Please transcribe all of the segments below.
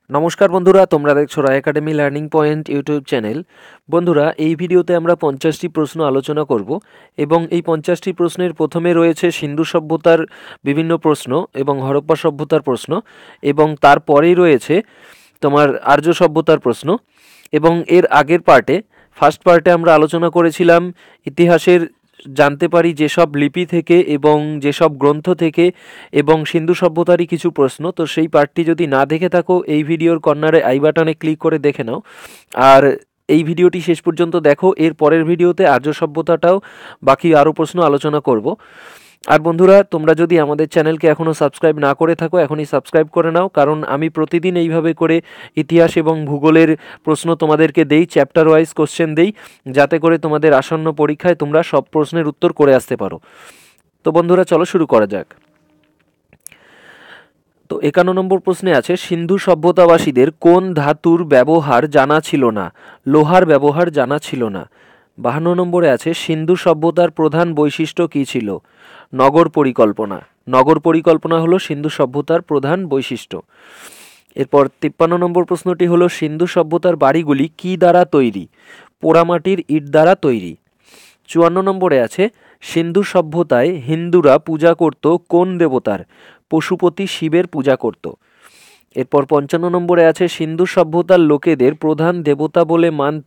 নমস্কার বন্ধুরা, তোমরা দেখছো Roy academy learning point YouTube channel. বন্ধুরা, এই ভিডিওতে আমরা 50টি প্রশ্ন আলোচনা করব এবং এই 50টি প্রশ্নের প্রথমে রয়েছে সিন্ধু সভ্যতার বিভিন্ন প্রশ্ন এবং হরপ্পা সভ্যতার প্রশ্ন, এবং তারপরেই রয়েছে তোমার আর্য সভ্যতার প্রশ্ন। এবং এর আগের ফার্স্ট পার্টে আমরা আলোচনা করেছিলাম ইতিহাসের জানতে পারি যেসব লিপি থেকে এবং যেসব গ্রন্থ থেকে এবং সিন্ধু সভ্যতারই কিছু প্রশ্ন। তো সেই পার্টটি যদি না দেখে থাকো, এই ভিডিওর কর্নারে আই বাটনে ক্লিক করে দেখে নাও। আর এই ভিডিওটি শেষ পর্যন্ত দেখো, এর পরের ভিডিওতে আর্য সভ্যতাটাও বাকি আরও প্রশ্ন আলোচনা করব। আর বন্ধুরা, তোমরা যদি আমাদের চ্যানেলকে এখনও সাবস্ক্রাইব না করে থাকো, এখনই সাবস্ক্রাইব করে নাও, কারণ আমি প্রতিদিন এইভাবে করে ইতিহাস এবং ভূগোলের প্রশ্ন তোমাদেরকে দেই, চ্যাপ্টার ওয়াইজ কোশ্চেন দেই, যাতে করে তোমাদের আসন্ন পরীক্ষায় তোমরা সব প্রশ্নের উত্তর করে আসতে পারো। তো বন্ধুরা, চলো শুরু করা যাক। তো 51 নম্বর প্রশ্নে আছে, সিন্ধু সভ্যতাবাসীদের কোন ধাতুর ব্যবহার জানা ছিল না? লোহার ব্যবহার জানা ছিল না। 52 নম্বরে আছে, সিন্ধু সভ্যতার প্রধান বৈশিষ্ট্য কী ছিল? নগর পরিকল্পনা। নগর পরিকল্পনা হলো সিন্ধু সভ্যতার প্রধান বৈশিষ্ট্য। এরপর 53 নম্বর প্রশ্নটি হলো, সিন্ধু সভ্যতার বাড়িগুলি কী দ্বারা তৈরি? পোড়ামাটির ইট দ্বারা তৈরি। 54 নম্বরে আছে, সিন্ধু সভ্যতায় হিন্দুরা পূজা করত কোন দেবতার? পশুপতি শিবের পূজা করত। এরপর 55 নম্বরে আছে, সিন্ধু সভ্যতার লোকেদের প্রধান দেবতা বলে মানত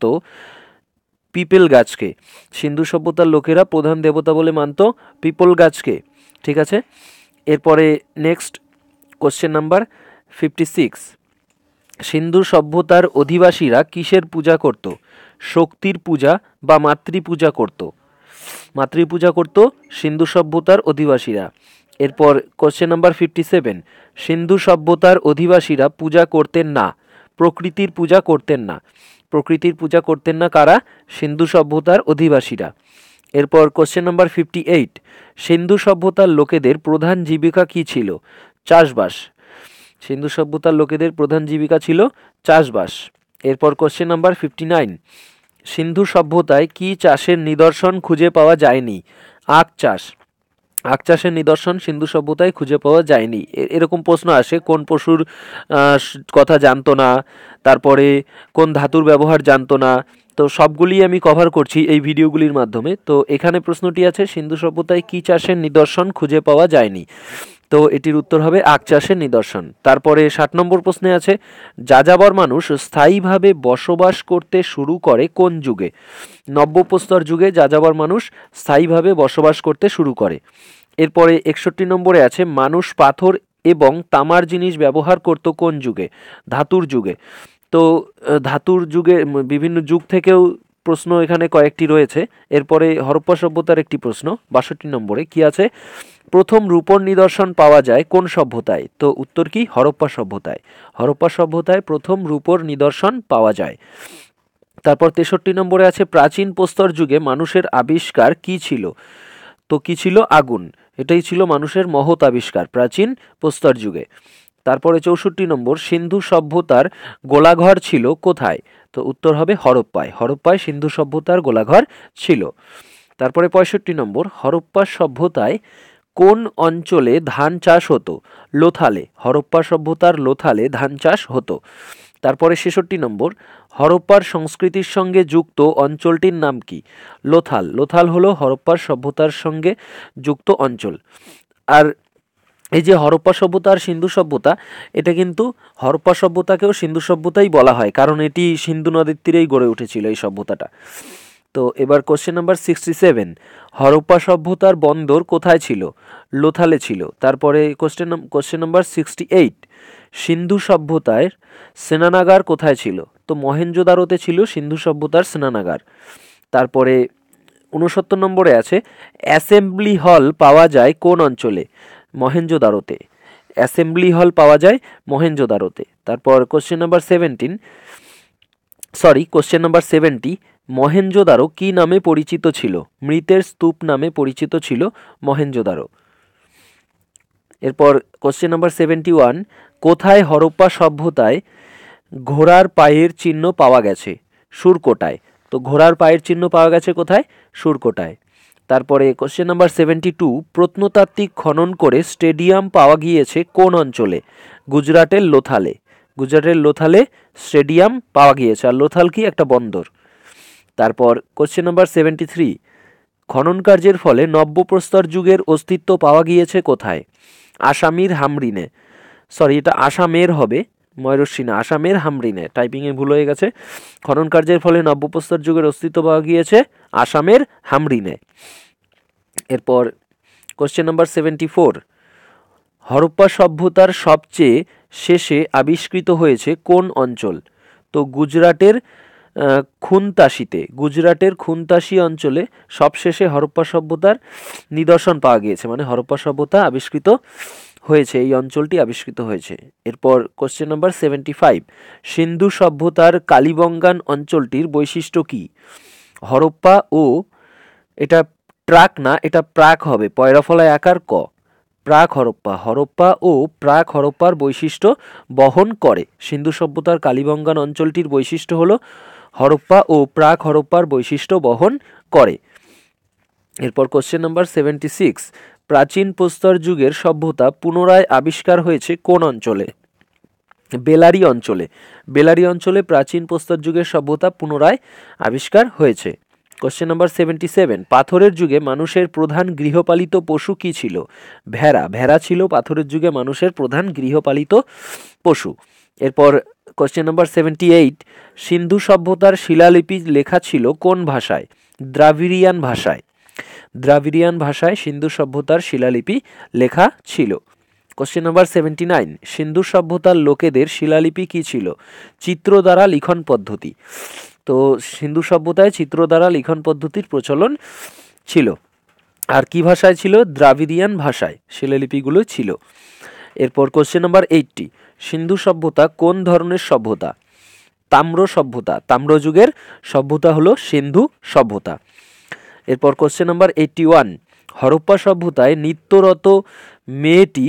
পিপল গাছকে। সিন্ধু সভ্যতার লোকেরা প্রধান দেবতা বলে মানত পিপল গাছকে। ঠিক আছে। এরপরে নেক্সট কোশ্চেন নাম্বার 56, সিন্ধু সভ্যতার অধিবাসীরা কিসের পূজা করত? শক্তির পূজা বা মাতৃপূজা করত। মাতৃপূজা করত সিন্ধু সভ্যতার অধিবাসীরা। এরপর কোশ্চেন নাম্বার 57, সিন্ধু সভ্যতার অধিবাসীরা পূজা করতেন না, প্রকৃতির পূজা করতেন না। প্রকৃতির পূজা করতেন না কারা? সিন্ধু সভ্যতার অধিবাসীরা। এরপর কোশ্চেন নাম্বার 58, সিন্ধু সভ্যতার লোকেদের প্রধান জীবিকা কী ছিল? চাষবাস। সিন্ধু সভ্যতার লোকেদের প্রধান জীবিকা ছিল চাষবাস। এরপর কোশ্চেন নাম্বার 59, সিন্ধু সভ্যতায় কি চাষের নিদর্শন খুঁজে পাওয়া যায়নি? আখ চাষ। আখ চাষের নিদর্শন সিন্ধু সভ্যতায় খুঁজে পাওয়া যায়নি। এরকম প্রশ্ন আসে, কোন পশুর কথা জানতো না, তারপরে কোন ধাতুর ব্যবহার জানতো না। তো সবগুলি আমি কভার করছি এই ভিডিওগুলির মাধ্যমে। তো এখানে প্রশ্নটি আছে, সিন্ধু সভ্যতায় কি চাষের নিদর্শন খুঁজে পাওয়া যায়নি? তো এটির উত্তর হবে আখ চাষের নিদর্শন। তারপরে 60 নম্বর প্রশ্নে আছে, যাযাবর মানুষ স্থায়ীভাবে বসবাস করতে শুরু করে কোন যুগে? নব্যপ্রস্তর যুগে যাযাবর মানুষ স্থায়ীভাবে বসবাস করতে শুরু করে। এরপরে 61 নম্বরে আছে, মানুষ পাথর এবং তামার জিনিস ব্যবহার করত কোন যুগে? ধাতুর যুগে। তো ধাতুর যুগে বিভিন্ন যুগ থেকেও প্রশ্ন এখানে কয়েকটি রয়েছে। এরপরে হরপ্পা সভ্যতার একটি প্রশ্ন 62 নম্বরে কি আছে, প্রথম রূপর নিদর্শন পাওয়া যায় কোন সভ্যতায়? তো উত্তর কি? হরপ্পা সভ্যতায়। হরপ্পা সভ্যতায় প্রথম রূপর নিদর্শন পাওয়া যায়। তারপর 63 নম্বরে আছে, প্রাচীন প্রস্তর যুগে মানুষের আবিষ্কার কি ছিল? তো কি ছিল? আগুন। এটাই ছিল মানুষের মহৎ আবিষ্কার প্রাচীন প্রস্তর যুগে। তারপরে 64 নম্বর, সিন্ধু সভ্যতার গোলাঘর ছিল কোথায়? তো উত্তর হবে হরপ্পায়। হরপ্পায় সিন্ধু সভ্যতার গোলাঘর ছিল। তারপরে 65 নম্বর, হরপ্পা সভ্যতায় কোন অঞ্চলে ধান চাষ হতো? লোথালে। হরপ্পা সভ্যতার লোথালে ধান চাষ হতো। তারপরে 66 নম্বর, হরপ্পার সংস্কৃতির সঙ্গে যুক্ত অঞ্চলটির নাম কি? লোথাল। লোথাল হলো হরপ্পার সভ্যতার সঙ্গে যুক্ত অঞ্চল। আর এই যে হরপ্পা সভ্যতা আর সিন্ধু সভ্যতা, এটা কিন্তু হরপ্পা সভ্যতাকেও সিন্ধু সভ্যতাই বলা হয়, কারণ এটি সিন্ধু নদীর তীরেই গড়ে উঠেছিল এই সভ্যতাটা। তো এবার কোশ্চেন নাম্বার 67, হরপ্পা সভ্যতার বন্দর কোথায় ছিল? লোথালে ছিল। তারপরে কোশ্চেন নাম্বার 68, সিন্ধু সভ্যতার স্নানাগার কোথায় ছিল? তো মহেঞ্জোদারোতে ছিল সিন্ধু সভ্যতার স্নানাগার। তারপরে 69 নম্বরে আছে, অ্যাসেম্বলি হল পাওয়া যায় কোন অঞ্চলে? মহেঞ্জোদারোতে। অ্যাসেম্বলি হল পাওয়া যায় মহেঞ্জোদারোতে। তারপর কোশ্চেন নাম্বার 70, মহেঞ্জোদারো কি নামে পরিচিত ছিল? মৃতের স্তূপ নামে পরিচিত ছিল মহেঞ্জোদারো। এরপর কোশ্চেন নাম্বার 71, কোথায় হরপ্পা সভ্যতায় ঘোড়ার পায়ের চিহ্ন পাওয়া গেছে? সুরকোটায়। তো ঘোড়ার পায়ের চিহ্ন পাওয়া গেছে কোথায়? সুরকোটায়। তারপরে কোশ্চেন নাম্বার 72, প্রত্নতাত্ত্বিক খনন করে স্টেডিয়াম পাওয়া গিয়েছে কোন অঞ্চলে? গুজরাটের লোথালে। গুজরাটের লোথালে স্টেডিয়াম পাওয়া গিয়েছে। আর লোথাল কি? একটা বন্দর। তারপর কোশ্চেন নাম্বার 73, খনন কার্যের ফলে নব্যপ্রস্তর যুগের অস্তিত্ব পাওয়া গিয়েছে কোথায়? আসামির হামরিনে, সরি এটা আসামের হবে, ময়ূরশ্রী না, আসামের হামরিনে, টাইপিংয়ে ভুল হয়ে গেছে। খনন কার্যের ফলে নব্যপ্রস্তর যুগের অস্তিত্ব পাওয়া গিয়েছে আসামের হামরিনে। এরপর কোশ্চেন নাম্বার 74, হরপ্পা সভ্যতার সবচেয়ে শেষে আবিষ্কৃত হয়েছে কোন অঞ্চল? তো গুজরাটের খুনতাসি অঞ্চলে সবশেষে হরপ্পা সভ্যতার নিদর্শন পাওয়া গিয়েছে, মানে হরপ্পা সভ্যতা আবিষ্কৃত হয়েছে, এই অঞ্চলটি আবিষ্কৃত হয়েছে। এরপর কোশ্চেন নাম্বার 75, সিন্ধু সভ্যতার কালিবঙ্গান অঞ্চলটির বৈশিষ্ট্য কি? হরপ্পা ও, এটা ট্রাক না, এটা প্রাক হবে, পয়রাফলায় আকার ক, প্রাক হরপ্পা ও প্রাক হরপ্পার বৈশিষ্ট্য বহন করে। সিন্ধু সভ্যতার কালিবঙ্গান অঞ্চলটির বৈশিষ্ট্য হলো হরপ্পা ও প্রাক হরপ্পার বৈশিষ্ট্য বহন করে। এরপর কোশ্চেন নাম্বার 76, প্রাচীন প্রস্তর যুগের সভ্যতা পুনরায় আবিষ্কার হয়েছে কোন অঞ্চলে? বেলারি অঞ্চলে প্রাচীন প্রস্তর যুগের সভ্যতা পুনরায় আবিষ্কার হয়েছে। কোশ্চেন নাম্বার 77, পাথরের যুগে মানুষের প্রধান গৃহপালিত পশু কি ছিল? ভেড়া ছিল পাথরের যুগে মানুষের প্রধান গৃহপালিত পশু। এরপর কোশ্চেন নাম্বার 78, সিন্ধু সভ্যতার শিলালিপি লেখা ছিল কোন ভাষায়? দ্রাবিড়িয়ান ভাষায় সিন্ধু সভ্যতার শিলালিপি লেখা ছিল। কোশ্চেন নাম্বার 79, সিন্ধু সভ্যতার লোকেদের শিলালিপি কি ছিল? চিত্র দ্বারা লিখন পদ্ধতি। তো সিন্ধু সভ্যতায় চিত্র দ্বারা লিখন পদ্ধতির প্রচলন ছিল। আর কি ভাষায় ছিল? দ্রাবিড়িয়ান ভাষায় শিলালিপিগুলো ছিল। এরপর কোশ্চেন নাম্বার 80, সিন্ধু সভ্যতা কোন ধরনের সভ্যতা? তাম্রযুগের সভ্যতা হলো সিন্ধু সভ্যতা। এরপর কোশ্চেন নাম্বার 81, হরপ্পা সভ্যতায় নিত্যরত মেয়েটি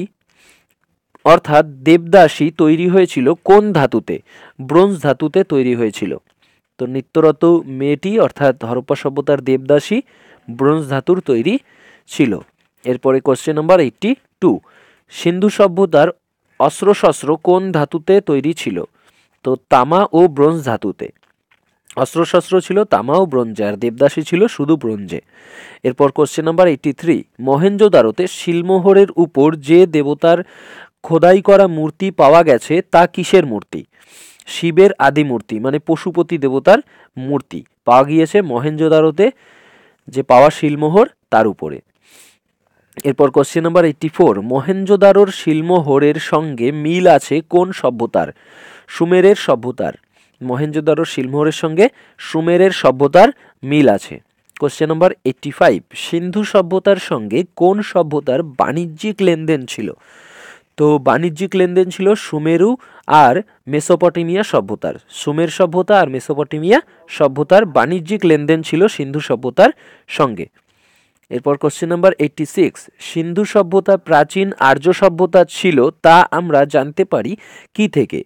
অর্থাৎ দেবদাসী তৈরি হয়েছিল কোন ধাতুতে? ব্রোঞ্জ ধাতুতে তৈরি হয়েছিল। তো নিত্যরত মেয়েটি অর্থাৎ হরপ্পা সভ্যতার দেবদাসী ব্রোঞ্জ ধাতুর তৈরি ছিল। এরপরে কোশ্চেন নাম্বার 82, সিন্ধু সভ্যতার অস্ত্রশস্ত্র কোন ধাতুতে তৈরি ছিল? তো তামা ও ব্রোঞ্জ ধাতুতে। অস্ত্রশস্ত্র ছিল তামা ও ব্রোঞ্জে, আর দেবদাসী ছিল শুধু ব্রোঞ্জে। এরপর কোশ্চেন নাম্বার 83, মহেঞ্জোদারোতে শিলমোহরের উপর যে দেবতার খোদাই করা মূর্তি পাওয়া গেছে তা কিসের মূর্তি? শিবের আদি মূর্তি, মানে পশুপতি দেবতার মূর্তি পাওয়া গিয়েছে মহেঞ্জোদারোতে, যে পাওয়া শিলমোহর তার উপরে। এরপর কোশ্চেন নাম্বার 84, মহেঞ্জোদারোর শিলমোহরের সঙ্গে মিল আছে কোন সভ্যতার? সুমেরের সভ্যতার। মহেঞ্জোদারোর শিলমোহরের সঙ্গে সুমেরের সভ্যতার মিল আছে। কোশ্চেন নাম্বার 85, সিন্ধু সভ্যতার সঙ্গে কোন সভ্যতার বাণিজ্যিক লেনদেন ছিল? তো বাণিজ্যিক লেনদেন ছিল সুমেরু আর মেসোপটেমিয়া সভ্যতার। সুমের সভ্যতা আর মেসোপটেমিয়া সভ্যতার বাণিজ্যিক লেনদেন ছিল সিন্ধু সভ্যতার সঙ্গে। এরপর কোশ্চেন নাম্বার 86, সিন্ধু সভ্যতা প্রাচীন আর্য সভ্যতা ছিল তা আমরা জানতে পারি কি থেকে?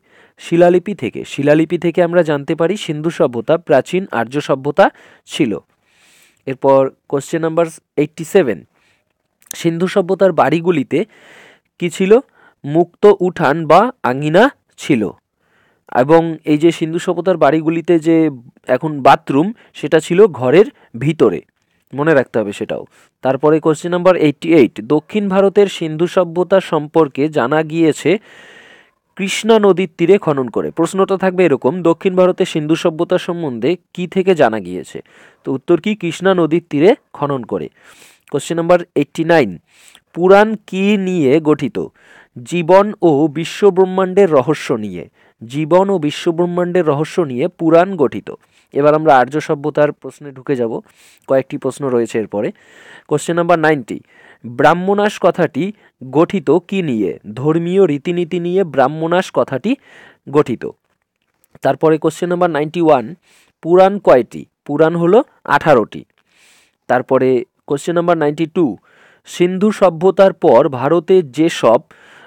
শিলালিপি থেকে আমরা জানতে পারি সিন্ধু সভ্যতা প্রাচীন আর্য সভ্যতা ছিল। এরপর কোশ্চেন নাম্বার 87, সিন্ধু সভ্যতার বাড়িগুলিতে কি ছিল? মুক্ত উঠান বা আঙিনা ছিল। এবং এই যে সিন্ধু সভ্যতার বাড়িগুলিতে যে এখন বাথরুম, সেটা ছিল ঘরের ভিতরে, মনে রাখতে হবে সেটাও। তারপরে কোশ্চেন নাম্বার 88, দক্ষিণ ভারতের সিন্ধু সভ্যতা সম্পর্কে জানা গিয়েছে কৃষ্ণা নদীর তীরে খনন করে। প্রশ্নটা থাকবে এরকম, দক্ষিণ ভারতের সিন্ধু সভ্যতা সম্বন্ধে কি থেকে জানা গিয়েছে? তো উত্তর কি? কৃষ্ণা নদীর তীরে খনন করে। কোশ্চেন নাম্বার 89, পুরাণ কি নিয়ে গঠিত? জীবন ও বিশ্বব্রহ্মাণ্ডের রহস্য নিয়ে পুরাণ গঠিত। এবার আমরা আর্য সভ্যতার প্রশ্নে ঢুকে যাব, কয়েকটি প্রশ্ন রয়েছে এরপরে। কোশ্চেন নাম্বার 90, ব্রাহ্মণাস কথাটি গঠিত কি নিয়ে? ধর্মীয় রীতিনীতি নিয়ে ব্রাহ্মণাস কথাটি গঠিত। তারপরে কোশ্চেন নাম্বার 91, পুরাণ কয়টি? পুরাণ হলো 18টি। তারপরে কোশ্চেন নাম্বার 92, সিন্ধু সভ্যতার পর ভারতে যেসব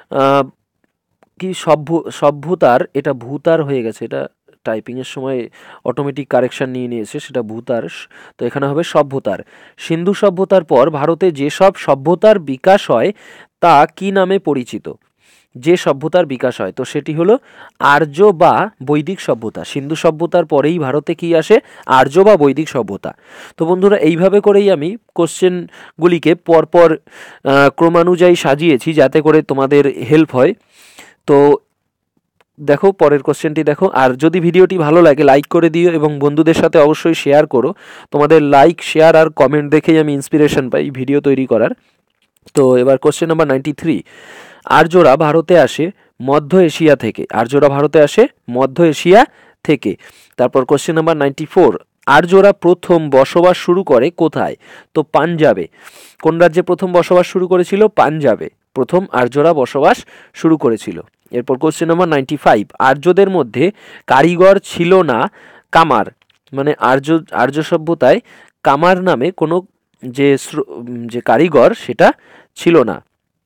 সভ্যতার, এটা ভূতার হয়ে গেছে, এটা টাইপিংয়ের সময় অটোমেটিক কারেকশন নিয়েছে, সেটা ভূতার, তো এখানে হবে সভ্যতার। সিন্ধু সভ্যতার পর ভারতে যেসব সভ্যতার বিকাশ হয় তা কি নামে পরিচিত? যে সভ্যতার বিকাশ হয়, তো সেটি হলো আর্য বা বৈদিক সভ্যতা। সিন্ধু সভ্যতার পরেই ভারতে কি আসে? আর্য বা বৈদিক সভ্যতা। তো বন্ধুরা, এইভাবে করেই আমি কোশ্চেনগুলিকে পরপর ক্রমানুযায়ী সাজিয়েছি যাতে করে তোমাদের হেল্প হয়। তো দেখো পরের কোশ্চেনটি দেখো। আর যদি ভিডিওটি ভালো লাগে লাইক করে দিও এবং বন্ধুদের সাথে অবশ্যই শেয়ার করো। তোমাদের লাইক, শেয়ার আর কমেন্ট দেখেই আমি ইন্সপিরেশন পাই ভিডিও তৈরি করার। তো এবার কোশ্চেন নাম্বার 93, আর্যরা ভারতে আসে মধ্য এশিয়া থেকে। আর্যরা ভারতে আসে মধ্য এশিয়া থেকে। তারপর কোশ্চেন নাম্বার 94, আর্যরা প্রথম বসবাস শুরু করে কোথায়? তো পাঞ্জাবে। কোন রাজ্যে প্রথম বসবাস শুরু করেছিল? পাঞ্জাবে প্রথম আর্যরা বসবাস শুরু করেছিল। এরপর কোশ্চেন নাম্বার 95, আর্যদের মধ্যে কারিগর ছিল না কামার। মানে আর্য সভ্যতায় কামার নামে কোনো যে কারিগর সেটা ছিল না।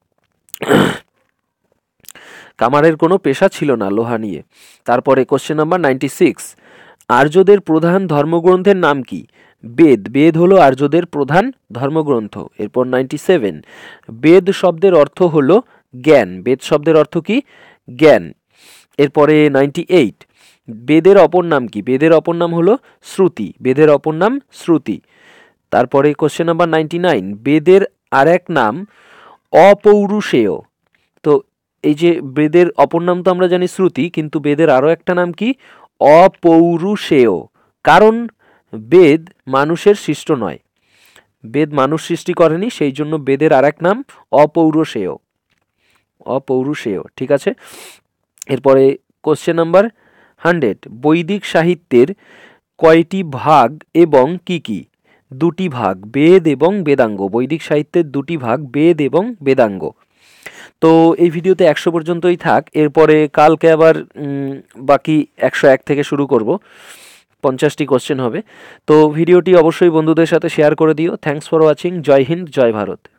কামারের কোনো পেশা ছিল না লোহা নিয়ে। তারপরে কোশ্চেন নাম্বার 96, আর্যদের প্রধান ধর্মগ্রন্থের নাম কি? বেদ। বেদ হলো আর্যদের প্রধান ধর্মগ্রন্থ। এরপর 97, বেদ শব্দের অর্থ হলো জ্ঞান। বেদ শব্দের অর্থ কি? জ্ঞান। এরপরে 98, বেদের অপর নাম কি? বেদের অপর নাম হলো শ্রুতি। বেদের অপর নাম শ্রুতি। তারপরে কোশ্চেন নাম্বার 99, বেদের আর এক নাম অপৌরুষেয়। তো এই যে বেদের অপর নাম তো আমরা জানি শ্রুতি, কিন্তু বেদের আরও একটা নাম কি? অপৌরুষেয়। কারণ বেদ মানুষের সৃষ্ট নয়, বেদ মানুষ সৃষ্টি করেনি, সেই জন্য বেদের আর এক নাম অপৌরুষেয়। অপৌরুষেয়, ঠিক আছে। এরপরে কোশ্চেন নাম্বার 100, বৈদিক সাহিত্যের কয়টি ভাগ এবং কি কি? দুটি ভাগ, বেদ এবং বেদাঙ্গ। বৈদিক সাহিত্যের দুটি ভাগ, বেদ এবং বেদাঙ্গ। তো এই ভিডিওতে 100 পর্যন্তই থাক। এরপরে কালকে আবার বাকি 101 থেকে শুরু করব। 50টি কোশ্চেন হবে। তো ভিডিওটি অবশ্যই বন্ধুদের সাথে শেয়ার করে দিও। Thanks for watching. জয় হিন্দ, জয় ভারত।